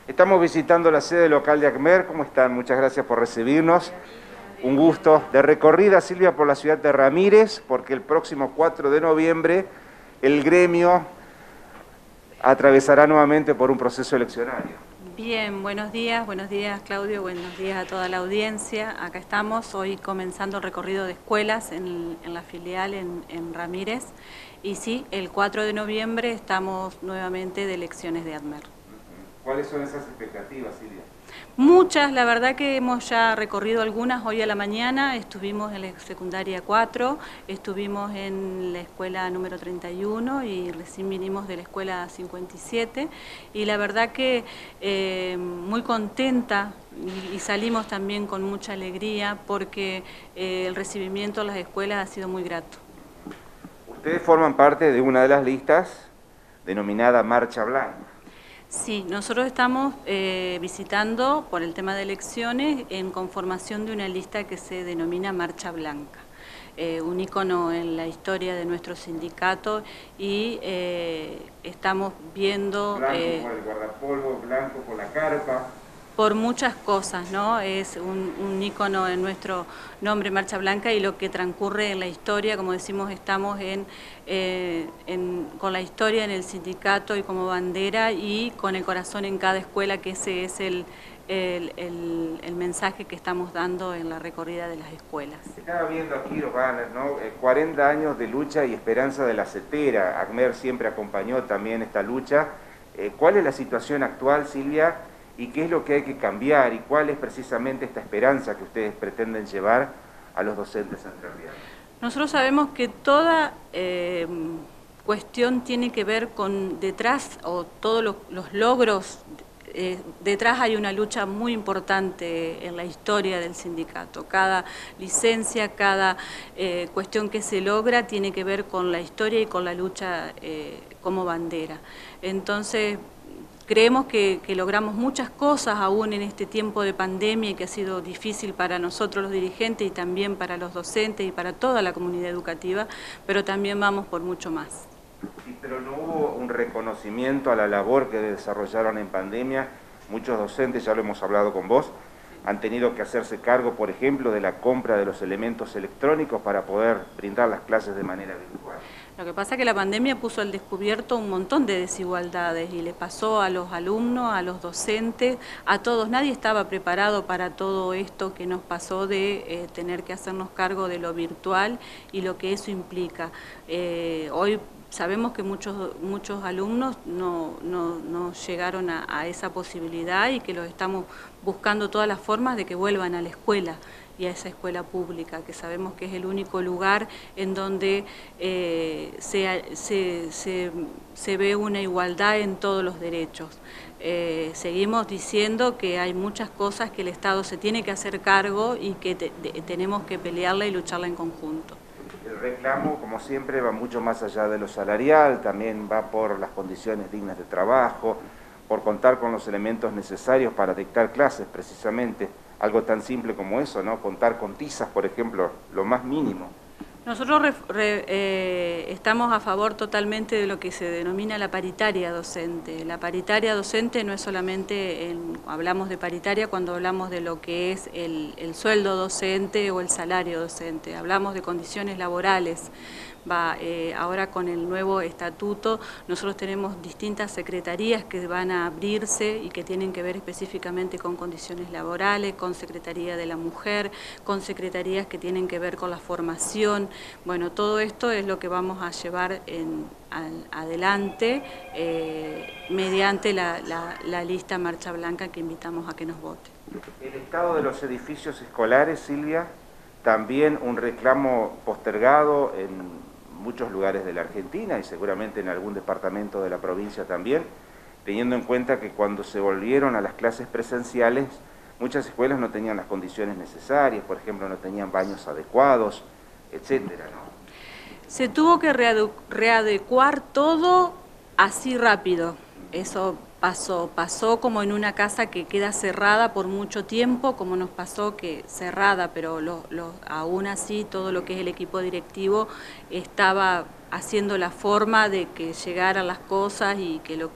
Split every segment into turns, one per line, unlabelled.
Estamos visitando la sede local de ACMER. ¿Cómo están? Muchas gracias por recibirnos. Un gusto. De recorrida, Silvia, por la ciudad de Ramírez, porque el próximo 4 de noviembre el gremio atravesará nuevamente por un proceso eleccionario.
Bien, buenos días Claudio, buenos días a toda la audiencia. Acá estamos hoy comenzando el recorrido de escuelas en la filial en Ramírez. Y sí, el 4 de noviembre estamos nuevamente de elecciones de ACMER.
¿Cuáles son esas expectativas, Silvia?
Muchas, la verdad que hemos ya recorrido algunas. Hoy a la mañana estuvimos en la secundaria 4, estuvimos en la escuela número 31 y recién vinimos de la escuela 57 y la verdad que muy contenta y salimos también con mucha alegría porque el recibimiento a las escuelas ha sido muy grato.
Ustedes forman parte de una de las listas denominada Marcha Blanca.
Sí, nosotros estamos visitando, por el tema de elecciones, en conformación de una lista que se denomina Marcha Blanca, un ícono en la historia de nuestro sindicato y estamos viendo...
Blanco por el guardapolvo, blanco por la carpa.
Por muchas cosas, ¿no? Es un ícono en nuestro nombre, Marcha Blanca, y lo que transcurre en la historia, como decimos, estamos con la historia en el sindicato y como bandera y con el corazón en cada escuela, que ese es el mensaje que estamos dando en la recorrida de las escuelas.
Estaba viendo aquí los banners, ¿no? 40 años de lucha y esperanza de la CETERA. ACMER siempre acompañó también esta lucha. ¿Cuál es la situación actual, Silvia? ¿Y qué es lo que hay que cambiar? ¿Y cuál es precisamente esta esperanza que ustedes pretenden llevar a los docentes entrerrianos?
Nosotros sabemos que toda cuestión tiene que ver con detrás, o todos los logros, detrás hay una lucha muy importante en la historia del sindicato. Cada licencia, cada cuestión que se logra tiene que ver con la historia y con la lucha como bandera. Entonces, creemos que logramos muchas cosas aún en este tiempo de pandemia y que ha sido difícil para nosotros los dirigentes y también para los docentes y para toda la comunidad educativa, pero también vamos por mucho más.
Sí, pero no hubo un reconocimiento a la labor que desarrollaron en pandemia. Muchos docentes, ya lo hemos hablado con vos, han tenido que hacerse cargo, por ejemplo, de la compra de los elementos electrónicos para poder brindar las clases de manera virtual.
Lo que pasa es que la pandemia puso al descubierto un montón de desigualdades y le pasó a los alumnos, a los docentes, a todos. Nadie estaba preparado para todo esto que nos pasó de tener que hacernos cargo de lo virtual y lo que eso implica. Hoy sabemos que muchos alumnos no llegaron a esa posibilidad y que los estamos buscando todas las formas de que vuelvan a la escuela y a esa escuela pública, que sabemos que es el único lugar en donde se ve una igualdad en todos los derechos. Seguimos diciendo que hay muchas cosas que el Estado se tiene que hacer cargo y que tenemos que pelearla y lucharla en conjunto.
El reclamo, como siempre, va mucho más allá de lo salarial, también va por las condiciones dignas de trabajo, por contar con los elementos necesarios para dictar clases, precisamente. Algo tan simple como eso, ¿no? Contar con tizas, por ejemplo, lo más mínimo.
Nosotros estamos a favor totalmente de lo que se denomina la paritaria docente. La paritaria docente no es solamente, hablamos de paritaria cuando hablamos de lo que es el sueldo docente o el salario docente, hablamos de condiciones laborales. Ahora con el nuevo estatuto nosotros tenemos distintas secretarías que van a abrirse y que tienen que ver específicamente con condiciones laborales, con Secretaría de la Mujer, con secretarías que tienen que ver con la formación. Bueno, todo esto es lo que vamos a llevar adelante mediante la lista Marcha Blanca que invitamos a que nos voten.
El estado de los edificios escolares, Silvia, también un reclamo postergado en muchos lugares de la Argentina y seguramente en algún departamento de la provincia también, teniendo en cuenta que cuando se volvieron a las clases presenciales, muchas escuelas no tenían las condiciones necesarias, por ejemplo, no tenían baños adecuados, etcétera, ¿no?
Se tuvo que readecuar todo así rápido. Eso pasó como en una casa que queda cerrada por mucho tiempo, como nos pasó que cerrada, pero aún así todo lo que es el equipo directivo estaba haciendo la forma de que llegaran las cosas y que lo que es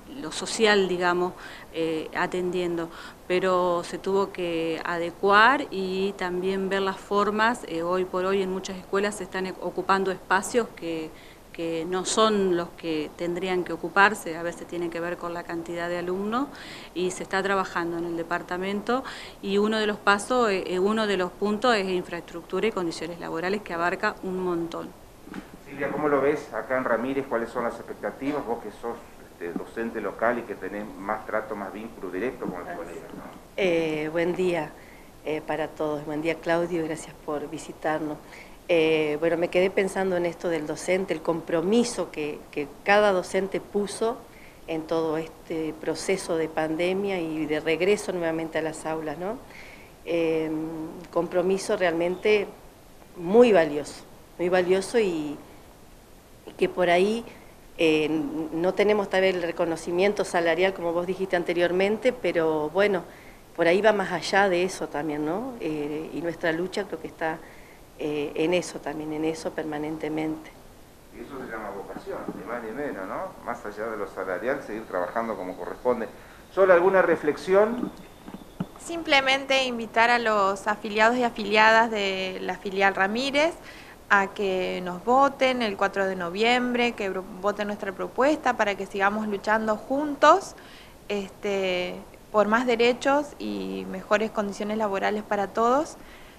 lo social, digamos, atendiendo, pero se tuvo que adecuar y también ver las formas. Hoy por hoy en muchas escuelas se están ocupando espacios que no son los que tendrían que ocuparse, a veces tiene que ver con la cantidad de alumnos, y se está trabajando en el departamento, y uno de los puntos es infraestructura y condiciones laborales, que abarca un montón.
Silvia, ¿cómo lo ves acá en Ramírez? ¿Cuáles son las expectativas? Vos que sos docente local y que tenés más trato, más vínculo directo con los colegas, ¿no?
Buen día para todos, buen día Claudio, gracias por visitarnos. Bueno, me quedé pensando en esto del docente, el compromiso que cada docente puso en todo este proceso de pandemia y de regreso nuevamente a las aulas, ¿no? Compromiso realmente muy valioso y que por ahí no tenemos tal vez el reconocimiento salarial como vos dijiste anteriormente, pero bueno, por ahí va más allá de eso también, ¿no? Y nuestra lucha creo que está en eso también, en eso permanentemente.
Y eso se llama vocación, ni más ni menos, ¿no? Más allá de lo salarial, seguir trabajando como corresponde. ¿Solo alguna reflexión?
Simplemente invitar a los afiliados y afiliadas de la filial Ramírez a que nos voten el 4 de noviembre, que voten nuestra propuesta para que sigamos luchando juntos por más derechos y mejores condiciones laborales para todos.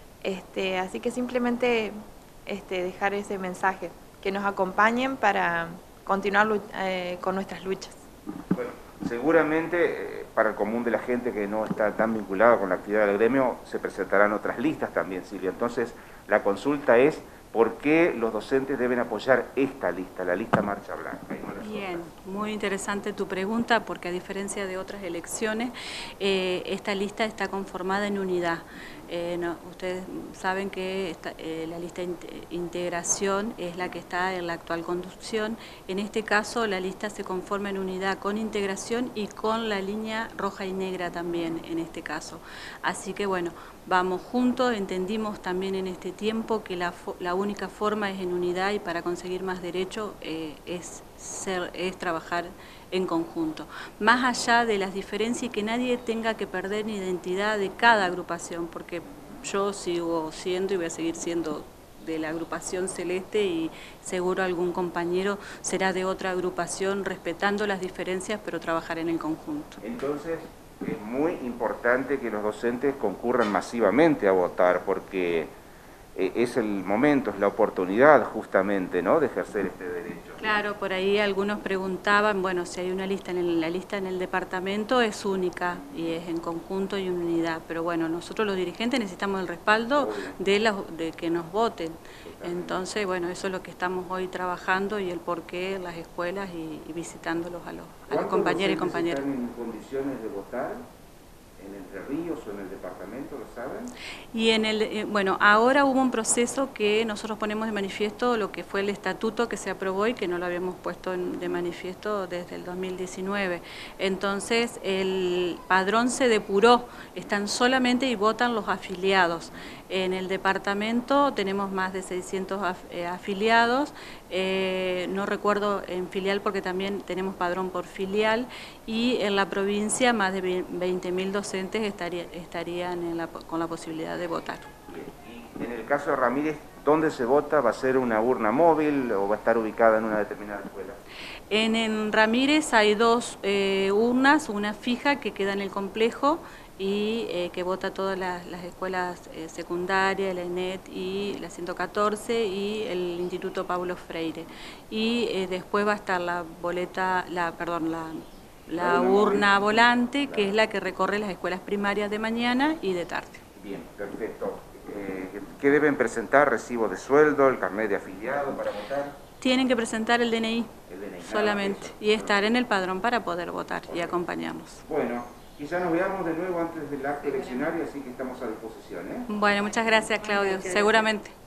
Así que simplemente dejar ese mensaje, que nos acompañen para continuar con nuestras luchas.
Bueno, seguramente para el común de la gente que no está tan vinculada con la actividad del gremio se presentarán otras listas también, Silvia. Entonces la consulta es: ¿por qué los docentes deben apoyar esta lista, la lista Marcha Blanca?
Bien, muy interesante tu pregunta, porque a diferencia de otras elecciones, esta lista está conformada en unidad. Ustedes saben que la lista integración es la que está en la actual conducción. En este caso, la lista se conforma en unidad con integración y con la línea roja y negra también en este caso. Así que bueno, vamos juntos. Entendimos también en este tiempo que la única forma es en unidad, y para conseguir más derechos es trabajar en conjunto, más allá de las diferencias, y que nadie tenga que perder la identidad de cada agrupación, porque yo sigo siendo y voy a seguir siendo de la agrupación celeste, y seguro algún compañero será de otra agrupación, respetando las diferencias, pero trabajar en el conjunto.
Entonces es muy importante que los docentes concurran masivamente a votar, porque es el momento, es la oportunidad justamente, ¿no?, de ejercer este derecho.
Claro, por ahí algunos preguntaban, bueno, si hay una lista, la lista en el departamento es única y es en conjunto y en unidad, pero bueno, nosotros los dirigentes necesitamos el respaldo de que nos voten. Entonces, bueno, eso es lo que estamos hoy trabajando, y el porqué en las escuelas y visitándolos a los compañeros y compañeras.
¿Están en condiciones de votar en Entre Ríos o en el departamento, lo saben?
Y bueno, ahora hubo un proceso que nosotros ponemos de manifiesto, lo que fue el estatuto que se aprobó y que no lo habíamos puesto de manifiesto desde el 2019. Entonces el padrón se depuró, están solamente y votan los afiliados. En el departamento tenemos más de 600 afiliados, no recuerdo en filial porque también tenemos padrón por filial, y en la provincia más de 20.000 docentes estarían con la posibilidad de votar.
Y en el caso de Ramírez, ¿dónde se vota? ¿Va a ser una urna móvil o va a estar ubicada en una determinada escuela?
En Ramírez hay dos urnas, una fija que queda en el complejo y que vota todas las escuelas secundarias, la ENET y la 114 y el Instituto Paulo Freire. Y después va a estar la urna volante, que es la que recorre las escuelas primarias de mañana y de tarde.
Bien, perfecto. ¿Qué deben presentar? ¿Recibo de sueldo, el carnet de afiliado para votar?
Tienen que presentar el DNI, solamente, y estar en el padrón para poder votar y acompañarnos.
Bueno, quizá nos veamos de nuevo antes del acto eleccionario, así que estamos a disposición, ¿eh?
Bueno, muchas gracias, Claudio, seguramente.